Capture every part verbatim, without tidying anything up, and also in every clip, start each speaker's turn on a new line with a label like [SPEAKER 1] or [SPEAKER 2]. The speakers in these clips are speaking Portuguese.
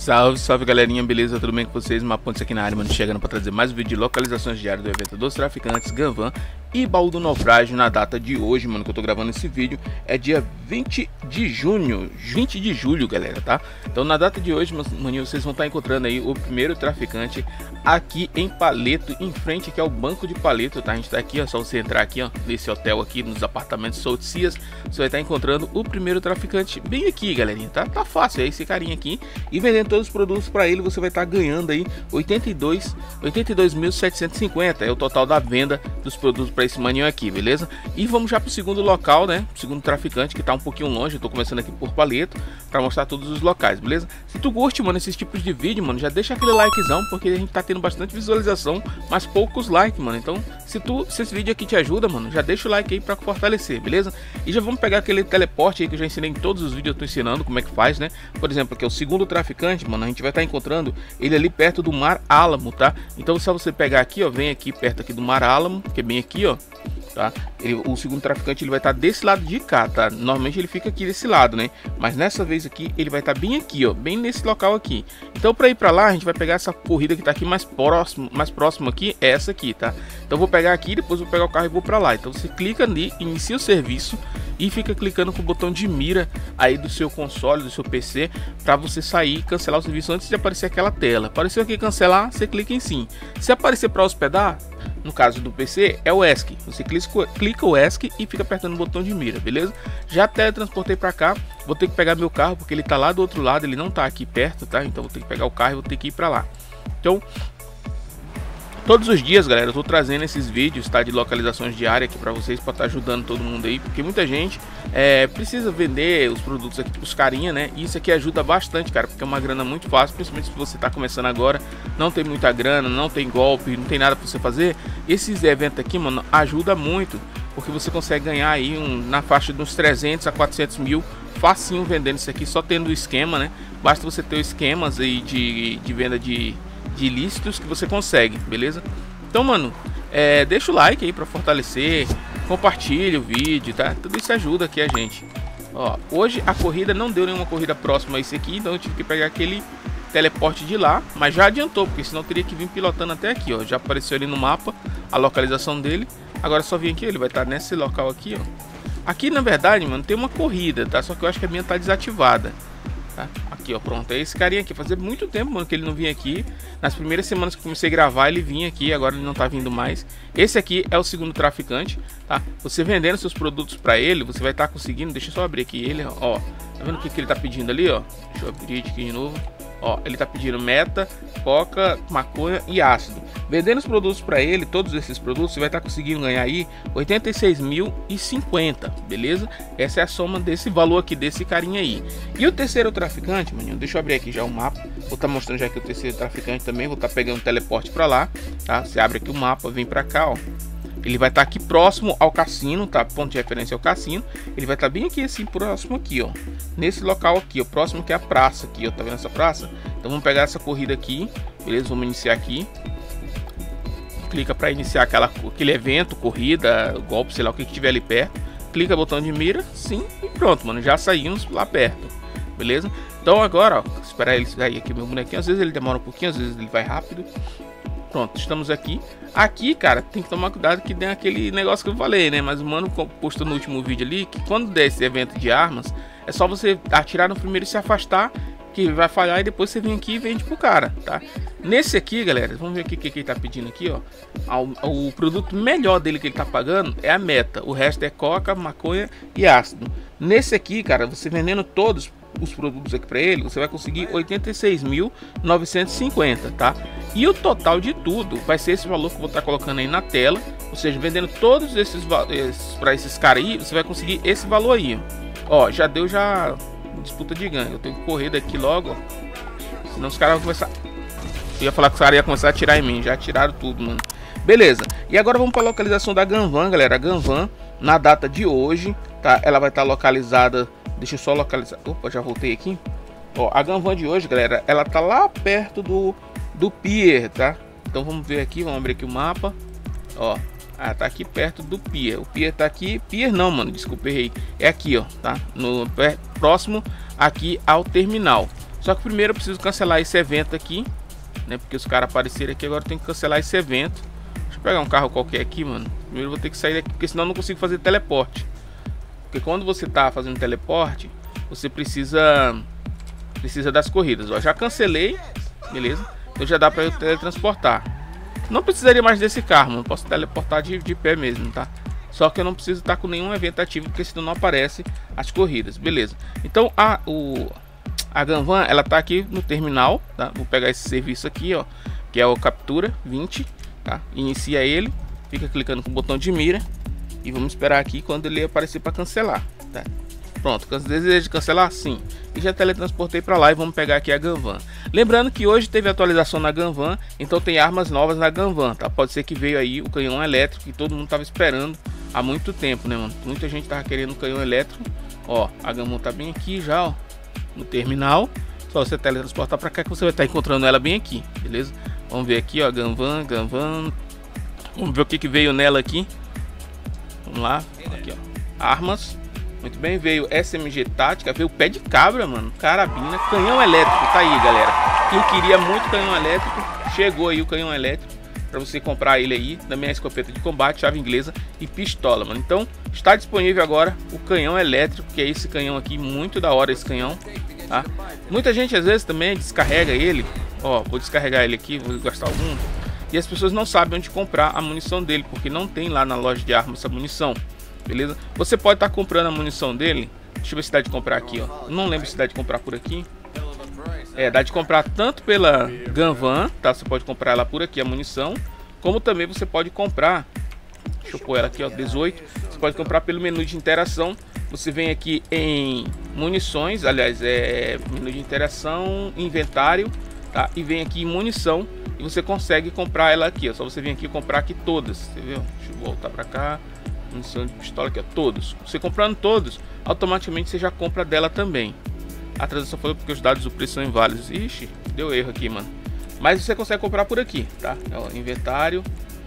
[SPEAKER 1] Salve, salve galerinha, beleza? Tudo bem com vocês? Mapontes aqui na área, mano, chegando para trazer mais um vídeo de localizações diárias do evento dos traficantes, Ganvan e baú do naufrágio. Na data de hoje, mano, que eu tô gravando esse vídeo, é dia vinte de junho, vinte de julho, galera, tá? Então na data de hoje, mano, vocês vão estar encontrando aí o primeiro traficante aqui em Paleto, em frente aqui ao Banco de Paleto, tá? A gente tá aqui, ó, só você entrar aqui, ó, nesse hotel aqui, nos apartamentos Solticias, você vai estar encontrando o primeiro traficante bem aqui, galerinha, tá? Tá fácil, é esse carinha aqui, e vendendo todos os produtos para ele, você vai estar ganhando aí oitenta e dois mil setecentos e cinquenta, é o total da venda dos produtos para esse maninho aqui, beleza? E vamos já pro segundo local, né? Segundo traficante, que tá um pouquinho longe. Eu tô começando aqui por Paleto para mostrar todos os locais, beleza? Se tu curte, mano, esses tipos de vídeo, mano, já deixa aquele likezão, porque a gente tá tendo bastante visualização, mas poucos likes, mano. Então, se tu, se esse vídeo aqui te ajuda, mano, já deixa o like aí para fortalecer, beleza? E já vamos pegar aquele teleporte aí que eu já ensinei em todos os vídeos, eu tô ensinando como é que faz, né? Por exemplo, aqui é o segundo traficante, mano, a gente vai estar encontrando ele ali perto do Mar Álamo, tá? Então, só você pegar aqui, ó, vem aqui perto aqui do Mar Álamo, que é bem aqui, ó. Tá? Ele, o segundo traficante ele vai estar desse lado de cá, tá? Normalmente ele fica aqui desse lado, né? Mas nessa vez aqui ele vai estar bem aqui, ó, bem nesse local aqui. Então para ir para lá a gente vai pegar essa corrida que tá aqui mais próximo, mais próximo aqui, é essa aqui, tá? Então vou pegar aqui, depois vou pegar o carro e vou para lá. Então você clica ali, inicia o serviço e fica clicando com o botão de mira aí do seu console, do seu P C, para você sair e cancelar o serviço antes de aparecer aquela tela. Apareceu aqui cancelar, você clica em sim. Se aparecer para hospedar, no caso do P C, é o ESC. Você clica, clica o ESC e fica apertando o botão de mira, beleza? Já teletransportei para cá. Vou ter que pegar meu carro, porque ele tá lá do outro lado, ele não tá aqui perto, tá? Então vou ter que pegar o carro e vou ter que ir para lá. Então, todos os dias, galera, eu tô trazendo esses vídeos, tá, de localizações diárias aqui para vocês, para estar tá ajudando todo mundo aí, porque muita gente é, precisa vender os produtos aqui pros carinha, né? E isso aqui ajuda bastante, cara, porque é uma grana muito fácil, principalmente se você tá começando agora, não tem muita grana, não tem golpe, não tem nada para você fazer. Esses eventos aqui, mano, ajuda muito, porque você consegue ganhar aí um, na faixa de uns trezentos a quatrocentos mil facinho vendendo isso aqui, só tendo o esquema, né? Basta você ter os esquemas aí de, de venda de de ilícitos que você consegue, beleza? Então, mano, é, deixa o like aí para fortalecer, compartilha o vídeo, tá? Tudo isso ajuda aqui a gente. Ó, hoje a corrida não deu nenhuma corrida próxima a esse aqui, então eu tive que pegar aquele teleporte de lá, mas já adiantou, porque senão eu teria que vir pilotando até aqui, ó. Já apareceu ali no mapa a localização dele. Agora só vir aqui, ele vai estar nesse local aqui, ó. Aqui, na verdade, mano, tem uma corrida, tá? Só que eu acho que a minha tá desativada. Tá? Aqui, ó, pronto, é esse carinha aqui. Fazia muito tempo, mano, que ele não vinha aqui. Nas primeiras semanas que eu comecei a gravar, ele vinha aqui, agora ele não tá vindo mais. Esse aqui é o segundo traficante, tá? Você vendendo seus produtos pra ele, você vai estar tá conseguindo. Deixa eu só abrir aqui ele, ó. Tá vendo o que, que ele tá pedindo ali, ó? Deixa eu abrir aqui de novo. Ó, ele tá pedindo meta, coca, maconha e ácido. Vendendo os produtos para ele, todos esses produtos, você vai estar tá conseguindo ganhar aí oitenta e seis mil e cinquenta, beleza? Essa é a soma desse valor aqui, desse carinha aí. E o terceiro traficante, maninho, deixa eu abrir aqui já o mapa. Vou estar tá mostrando já que o terceiro traficante também, vou estar tá pegando o teleporte para lá, tá? Você abre aqui o mapa, vem para cá, ó. Ele vai estar tá aqui próximo ao cassino, tá? Ponto de referência ao cassino. Ele vai estar tá bem aqui, assim, próximo aqui, ó. Nesse local aqui, ó. Próximo que é a praça aqui, ó. Tá vendo essa praça? Então vamos pegar essa corrida aqui, beleza? Vamos iniciar aqui. Clica para iniciar aquela, aquele evento, corrida, golpe, sei lá o que que tiver ali perto. Clica botão de mira, sim, e pronto, mano. Já saímos lá perto, beleza? Então agora, ó, esperar ele sair aqui, meu bonequinho. Às vezes ele demora um pouquinho, às vezes ele vai rápido. Pronto, estamos aqui. Aqui, cara, tem que tomar cuidado que tem aquele negócio que eu falei, né? Mas o mano postou no último vídeo ali que quando der esse evento de armas, é só você atirar no primeiro e se afastar, que vai falhar, e depois você vem aqui e vende pro cara, tá? Nesse aqui, galera, vamos ver o que, que ele tá pedindo aqui, ó. O, o produto melhor dele que ele tá pagando é a meta. O resto é coca, maconha e ácido. Nesse aqui, cara, você vendendo todos os produtos aqui para ele, você vai conseguir oitenta e seis mil novecentos e cinquenta, tá? E o total de tudo vai ser esse valor que eu vou estar colocando aí na tela, ou seja, vendendo todos esses, esses para esses caras aí, você vai conseguir esse valor aí, ó. Ó, já deu já disputa de ganho. Eu tenho que correr daqui logo, ó. Senão os caras vão começar. Eu ia falar que os caras iam começar a atirar em mim, já tiraram tudo, mano. Beleza. E agora vamos para a localização da Ganvan, galera. A Ganvan, na data de hoje, tá? Ela vai estar localizada. Deixa eu só localizar. Opa, já voltei aqui. Ó, a Ganvan de hoje, galera, ela tá lá perto do, do pier, tá? Então vamos ver aqui, vamos abrir aqui o mapa. Ó, ah, tá aqui perto do pier. O pier tá aqui. Pier não, mano, desculpa, errei. É aqui, ó, tá? No próximo aqui ao terminal. Só que primeiro eu preciso cancelar esse evento aqui, né? Porque os caras apareceram aqui, agora eu tenho que cancelar esse evento. Deixa eu pegar um carro qualquer aqui, mano. Primeiro eu vou ter que sair daqui, porque senão eu não consigo fazer teleporte. Porque quando você tá fazendo teleporte, você precisa precisa das corridas. Ó, já cancelei, beleza? Então já dá para eu teletransportar. Não precisaria mais desse carro, mano. Posso teleportar de, de pé mesmo, tá? Só que eu não preciso estar com nenhum evento ativo, porque senão não aparece as corridas, beleza? Então a o a Ganvan, ela tá aqui no terminal, tá? Vou pegar esse serviço aqui, ó, que é o captura vinte, tá? Inicia ele, fica clicando com o botão de mira e vamos esperar aqui quando ele aparecer para cancelar, tá? Pronto, deseja cancelar? Sim. E já teletransportei para lá e vamos pegar aqui a Ganvan. Lembrando que hoje teve atualização na Ganvan, então tem armas novas na Ganvan, tá? Pode ser que veio aí o canhão elétrico que todo mundo tava esperando há muito tempo, né, mano? Muita gente tava querendo o canhão elétrico. Ó, a Ganvan tá bem aqui já, ó, no terminal. Só você teletransportar para cá que você vai estar encontrando ela bem aqui, beleza? Vamos ver aqui, ó, Ganvan, Ganvan. Vamos ver o que que veio nela aqui. Vamos lá, aqui, ó, armas. Muito bem, veio S M G tática, veio pé de cabra, mano, carabina, canhão elétrico, tá aí, galera. Quem queria muito canhão elétrico, chegou aí o canhão elétrico para você comprar ele aí. Também a escopeta de combate, chave inglesa e pistola, mano. Então está disponível agora o canhão elétrico, que é esse canhão aqui, muito da hora esse canhão, tá? Muita gente às vezes também descarrega ele, ó, vou descarregar ele aqui, vou gastar algum, e as pessoas não sabem onde comprar a munição dele, porque não tem lá na loja de armas essa munição. Beleza? Você pode estar tá comprando a munição dele. Deixa eu ver se dá de comprar aqui, ó. Não lembro se dá de comprar por aqui. É, dá de comprar tanto pela Ganvan, tá? Você pode comprar ela por aqui, a munição. Como também você pode comprar. Deixa eu pôr ela aqui, ó, dezoito. Você pode comprar pelo menu de interação. Você vem aqui em munições. Aliás, é menu de interação, inventário, tá? E vem aqui em munição. E você consegue comprar ela aqui, ó. Só você vem aqui e comprar aqui todas. Você viu? Deixa eu voltar pra cá. Munição de pistola aqui, ó, todos. Você comprando todos, automaticamente você já compra dela também. A transação foi porque os dados do preço são inválidos. Ixi, deu erro aqui, mano. Mas você consegue comprar por aqui, tá? Ó, inventário.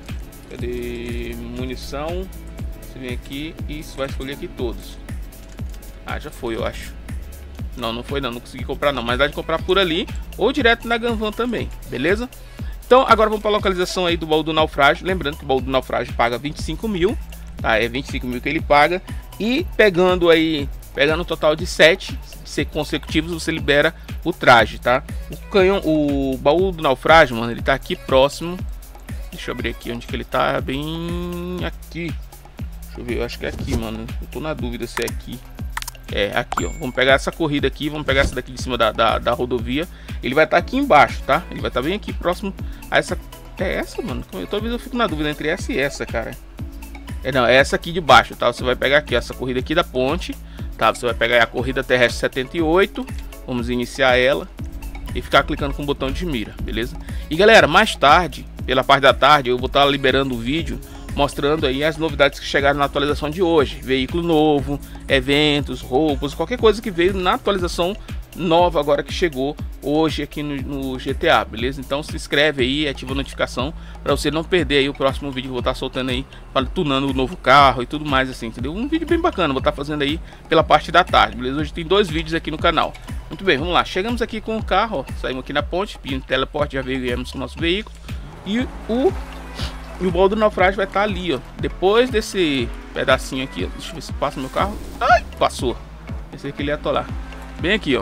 [SPEAKER 1] Cadê? Munição. Você vem aqui e você vai escolher aqui todos. Ah, já foi, eu acho. Não, não foi não, não consegui comprar não. Mas dá de comprar por ali ou direto na Ganvan também, beleza? Então agora vamos para a localização aí do baú do naufrágio. Lembrando que o baú do naufrágio paga vinte e cinco mil. Tá, é vinte e cinco mil que ele paga. E pegando aí, pegando um total de sete consecutivos, você libera o traje, tá? O canhão, o baú do naufrágio, mano, ele tá aqui próximo. Deixa eu abrir aqui onde que ele tá, bem aqui. Deixa eu ver, eu acho que é aqui, mano. Eu tô na dúvida se é aqui. É, aqui, ó. Vamos pegar essa corrida aqui, vamos pegar essa daqui de cima da, da, da rodovia. Ele vai estar tá aqui embaixo, tá? Ele vai estar tá bem aqui próximo a essa. É essa, mano? Eu, talvez eu fico na dúvida entre essa e essa, cara. É, não, é essa aqui de baixo, tá? Você vai pegar aqui essa corrida aqui da ponte, tá? Você vai pegar a corrida terrestre setenta e oito, vamos iniciar ela e ficar clicando com o botão de mira, beleza? E galera, mais tarde, pela parte da tarde, eu vou estar liberando o vídeo mostrando aí as novidades que chegaram na atualização de hoje. Veículo novo, eventos, roupas, qualquer coisa que veio na atualização nova agora que chegou hoje aqui no, no G T A, beleza? Então se inscreve aí, ativa a notificação para você não perder aí o próximo vídeo que eu vou estar soltando aí, tunando o novo carro e tudo mais assim, entendeu? Um vídeo bem bacana, vou estar fazendo aí pela parte da tarde, beleza? Hoje tem dois vídeos aqui no canal. Muito bem, vamos lá, chegamos aqui com o carro, ó, saímos aqui na ponte, pedindo teleporte, já viemos com o nosso veículo e o E o baú do naufrágio vai estar ali, ó. Depois desse pedacinho aqui, ó. Deixa eu ver se passa meu carro. Ai, passou. Pensei que ele ia atolar. Bem aqui, ó.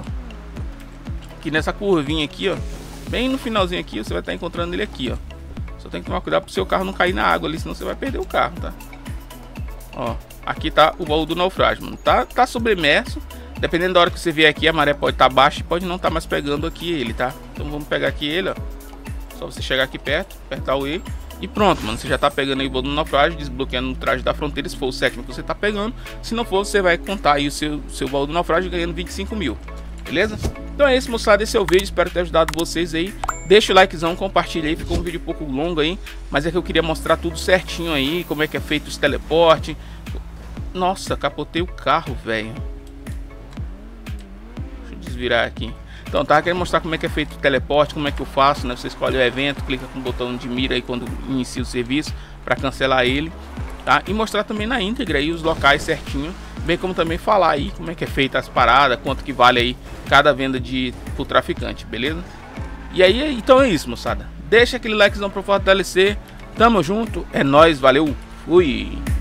[SPEAKER 1] Aqui nessa curvinha aqui, ó. Bem no finalzinho aqui, você vai estar encontrando ele aqui, ó. Só tem que tomar cuidado pro seu carro não cair na água ali, senão você vai perder o carro, tá? Ó, aqui tá o baú do naufrágio, mano. Tá, tá submerso. Dependendo da hora que você vier aqui, a maré pode estar baixa e pode não estar mais pegando aqui ele, tá? Então vamos pegar aqui ele, ó. Só você chegar aqui perto, apertar o E. E pronto, mano, você já tá pegando aí o baú do naufrágio, desbloqueando o traje da fronteira, se for o sétimo que você tá pegando. Se não for, você vai contar aí o seu, seu baú do naufrágio ganhando vinte e cinco mil, beleza? Então é isso, moçada, esse é o vídeo, espero ter ajudado vocês aí. Deixa o likezão, compartilha aí, ficou um vídeo um pouco longo aí, mas é que eu queria mostrar tudo certinho aí, como é que é feito os teleporte. Nossa, capotei o carro, velho. Deixa eu desvirar aqui. Então, tá querendo mostrar como é que é feito o teleporte, como é que eu faço, né? Você escolhe o evento, clica com o botão de mira aí quando inicia o serviço para cancelar ele, tá? E mostrar também na íntegra aí os locais certinho bem como também falar aí como é que é feita as paradas, quanto que vale aí cada venda de pro traficante, beleza? E aí, então é isso, moçada. Deixa aquele likezão para fortalecer. Tamo junto, é nóis, valeu, fui!